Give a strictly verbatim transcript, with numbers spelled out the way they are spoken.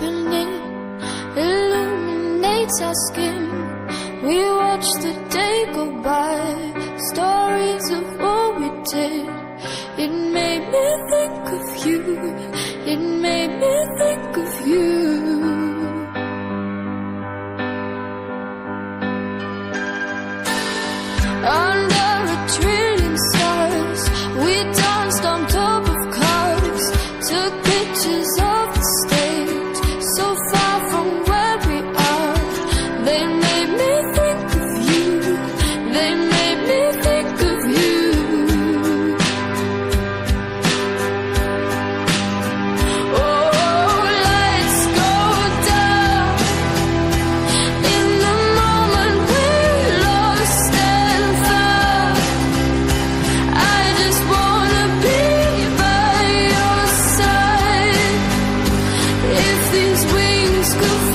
evening illuminates our skin. We watch the day go by, stories of what we did. It made me think of you, it made me think of you. Under a trillion stars, we danced on top of cars, took pictures of the stage, so far from where we are. They made me think of you, they made me think of you. Oh, lights go down in the moment we lost and found. I just wanna be by your side. If these wings could